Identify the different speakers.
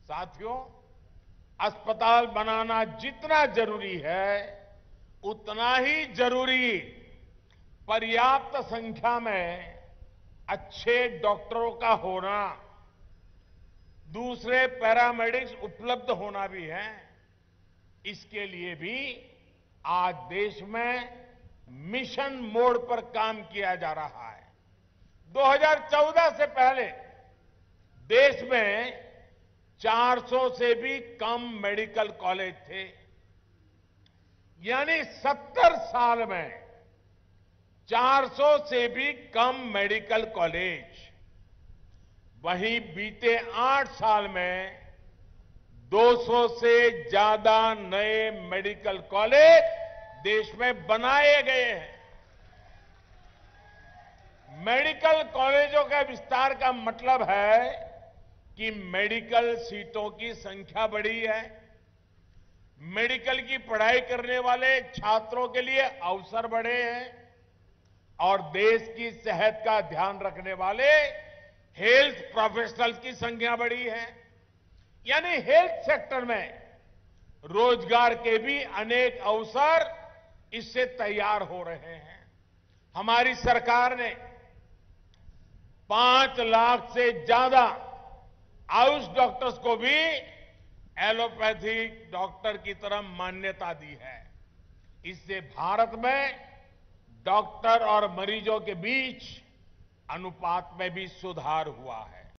Speaker 1: साथियों, अस्पताल बनाना जितना जरूरी है, उतना ही जरूरी पर्याप्त संख्या में अच्छे डॉक्टरों का होना, दूसरे पैरामेडिक्स उपलब्ध होना भी है। इसके लिए भी आज देश में मिशन मोड पर काम किया जा रहा है। 2014 से पहले देश में 400 से भी कम मेडिकल कॉलेज थे, यानी 70 साल में 400 से भी कम मेडिकल कॉलेज। वहीं बीते 8 साल में 200 से ज्यादा नए मेडिकल कॉलेज देश में बनाए गए हैं। मेडिकल कॉलेजों के विस्तार का मतलब है कि मेडिकल सीटों की संख्या बढ़ी है, मेडिकल की पढ़ाई करने वाले छात्रों के लिए अवसर बढ़े हैं और देश की सेहत का ध्यान रखने वाले हेल्थ प्रोफेशनल्स की संख्या बढ़ी है। यानी हेल्थ सेक्टर में रोजगार के भी अनेक अवसर इससे तैयार हो रहे हैं। हमारी सरकार ने 5 लाख से ज्यादा आयुष डॉक्टर्स को भी एलोपैथिक डॉक्टर की तरह मान्यता दी है। इससे भारत में डॉक्टर और मरीजों के बीच अनुपात में भी सुधार हुआ है।